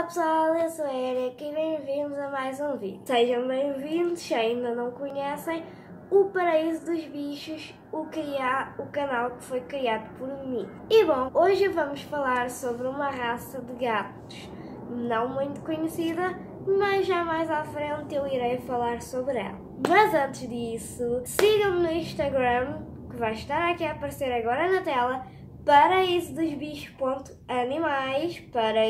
pessoal, eu sou a Erika e bem-vindos a mais um vídeo. Sejam bem-vindos, se ainda não conhecem, o Paraíso dos Bichos, o canal que foi criado por mim. E bom, hoje vamos falar sobre uma raça de gatos não muito conhecida, mas já mais à frente eu irei falar sobre ela. Mas antes disso, sigam-me no Instagram, que vai estar aqui a aparecer agora na tela, paraísodosbichos.animais,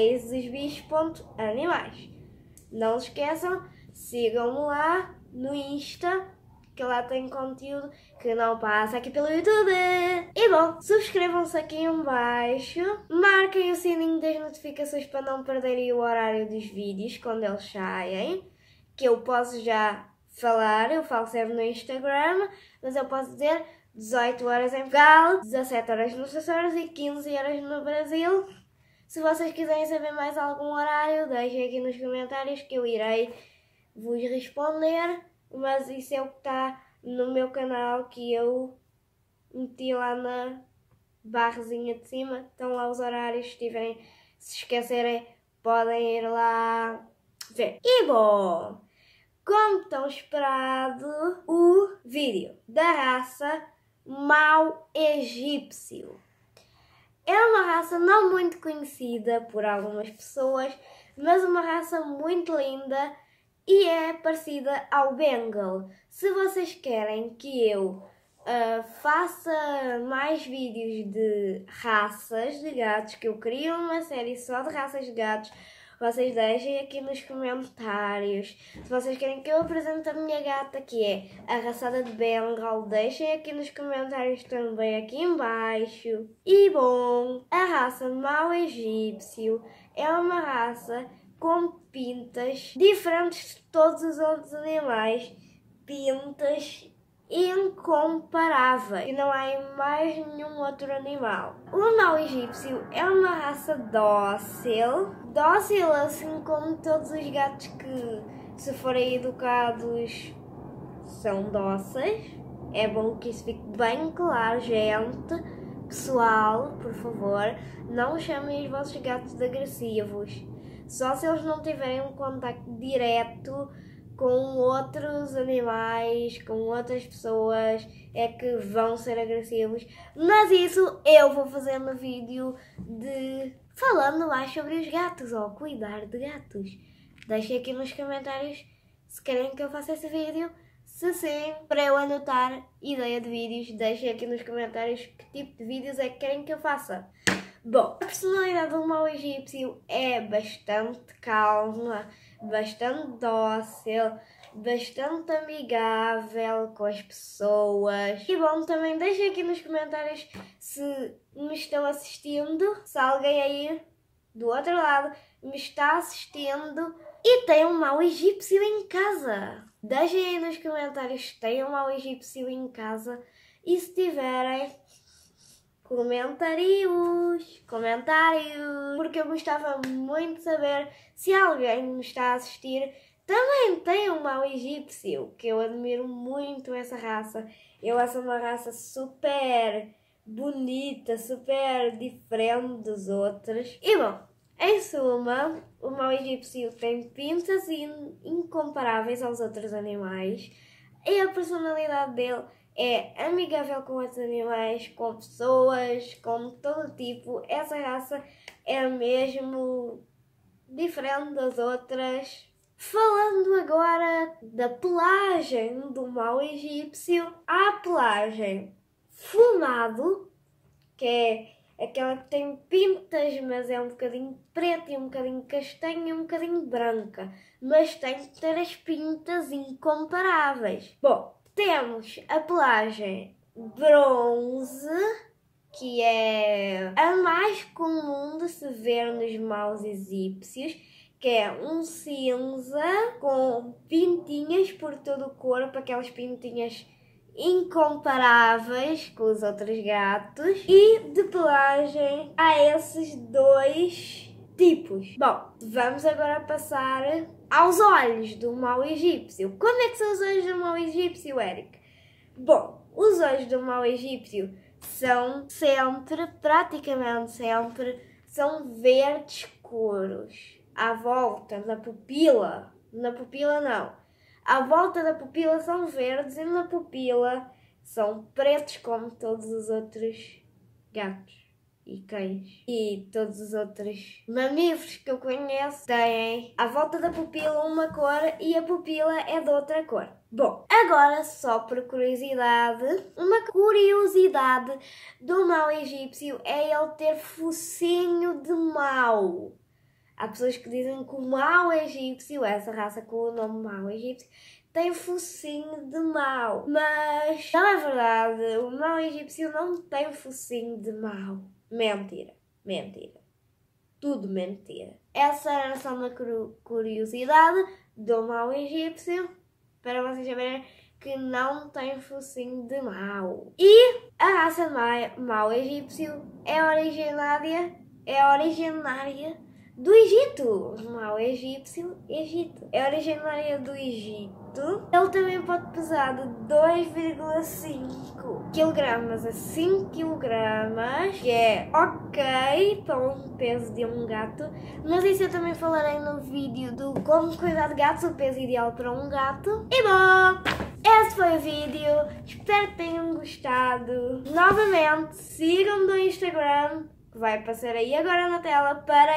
paraísodosbichos.animais. Não se esqueçam, sigam-me lá no Insta, que lá tem conteúdo que não passa aqui pelo YouTube. E bom, subscrevam-se aqui em baixo, marquem o sininho das notificações para não perderem o horário dos vídeos quando eles saem, que eu posso já falar, eu falo sempre no Instagram, mas eu posso dizer 18 horas em Portugal, 17 horas nos Açores e 15 horas no Brasil. Se vocês quiserem saber mais algum horário, deixem aqui nos comentários que eu irei vos responder. Mas isso é o que está no meu canal, que eu meti lá na barrazinha de cima. Estão lá os horários, se esquecerem, podem ir lá ver. E bom, como tão esperado, o vídeo da raça mau egípcio. É uma raça não muito conhecida por algumas pessoas, mas uma raça muito linda e é parecida ao Bengal. Se vocês querem que eu faça mais vídeos de raças de gatos, que eu crie uma série só de raças de gatos, vocês deixem aqui nos comentários. Se vocês querem que eu apresente a minha gata, que é a raçada de Bengal, deixem aqui nos comentários também aqui em baixo. E bom, a raça mau egípcio é uma raça com pintas diferentes de todos os outros animais, pintas incomparáveis, e não há em mais nenhum outro animal. O mau egípcio é uma raça dócil assim como todos os gatos que, se forem educados, são dóceis. É bom que isso fique bem claro, gente. Pessoal, por favor, não chamem os vossos gatos de agressivos. Só se eles não tiverem um contacto direto com outros animais, com outras pessoas, é que vão ser agressivos. Mas isso eu vou fazer no vídeo de falando mais sobre os gatos, ou cuidar de gatos. Deixem aqui nos comentários se querem que eu faça esse vídeo. Se sim, para eu anotar ideia de vídeos, deixem aqui nos comentários que tipo de vídeos é que querem que eu faça. Bom, a personalidade do mau egípcio é bastante calma, bastante dócil, bastante amigável com as pessoas. E bom, também deixem aqui nos comentários se me estão assistindo, se alguém aí do outro lado me está assistindo e tem um mau egípcio em casa. Deixem aí nos comentários se tem um mau egípcio em casa e se tiverem, comentários, porque eu gostava muito de saber se alguém me está a assistir também tem um mau egípcio, que eu admiro muito essa raça. Eu acho uma raça super bonita, super diferente dos outros. E bom, em suma, o mau egípcio tem pintas incomparáveis aos outros animais e a personalidade dele é amigável com outros animais, com pessoas, com todo tipo. Essa raça é mesmo diferente das outras. Falando agora da pelagem do mau egípcio, há a pelagem fumado, que é aquela que tem pintas, mas é um bocadinho preta e um bocadinho castanha e um bocadinho branca, mas tem que ter as pintas incomparáveis. Bom, temos a pelagem bronze, que é a mais comum de se ver nos maus egípcios, que é um cinza com pintinhas por todo o corpo, aquelas pintinhas incomparáveis com os outros gatos. E de pelagem há esses dois tipos. Bom, vamos agora passar aos olhos do mau egípcio. Como é que são os olhos do mau egípcio, Eric? Bom, os olhos do mau egípcio são sempre, praticamente sempre, são verdes escuros. à volta da pupila, na pupila não, à volta da pupila são verdes e na pupila são pretos como todos os outros gatos e cães e todos os outros mamíferos que eu conheço têm à volta da pupila uma cor e a pupila é de outra cor. Bom, agora só por curiosidade, uma curiosidade do mau egípcio é ele ter focinho de mau. Há pessoas que dizem que o mau egípcio, essa raça com o nome mau egípcio, tem focinho de mau. Mas não é verdade, o mau egípcio não tem focinho de mau. Mentira, mentira. Tudo mentira. Essa era só uma curiosidade do mau egípcio, para vocês saberem que não tem focinho de mau. E a raça mau egípcio é originária do Egito. Mau egípcio, Egito. É originária do Egito. Ele também pode pesar de 2,5 kg a 5 kg, que é ok para um peso de um gato. Mas isso eu também falarei no vídeo do como cuidar de gatos, o peso ideal para um gato. E bom, esse foi o vídeo. Espero que tenham gostado. Novamente, sigam-me no Instagram, que vai passar aí agora na tela,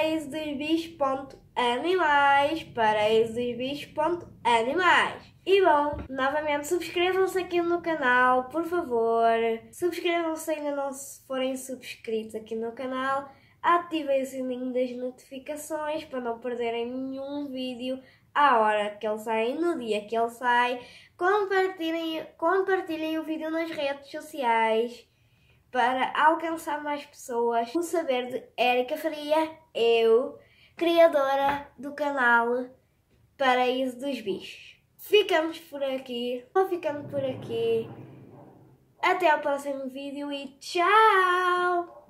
paraísodosbichos.animais, paraísodosbichos.animais. E bom, novamente subscrevam-se aqui no canal, por favor. Subscrevam-se se ainda não forem subscritos aqui no canal. Ativem o sininho das notificações para não perderem nenhum vídeo à hora que ele sai, no dia que ele sai. Compartilhem o vídeo nas redes sociais para alcançar mais pessoas. O saber de Érica Faria, eu, criadora do canal Paraíso dos Bichos. Ficamos por aqui, vou ficando por aqui. Até ao próximo vídeo e tchau!